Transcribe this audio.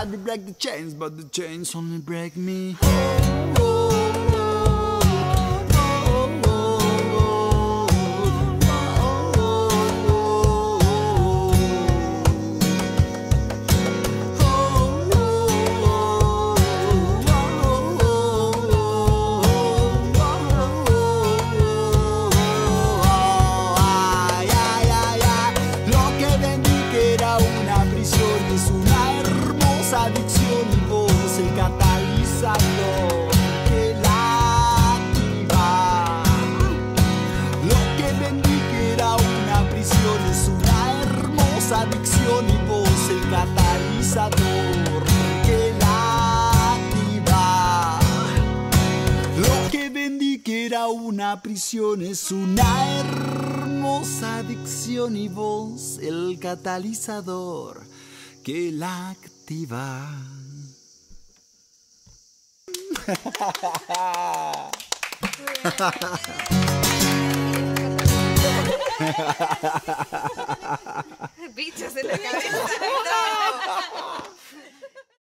try to break the chains, but the chains only break me. Adicción y vos el catalizador que la activa. Lo que vendí que era una prisión es una hermosa adicción y vos el catalizador que la activa. Lo que vendí que era una prisión es una hermosa adicción y vos el catalizador que la activa. Bichos en la cabeza.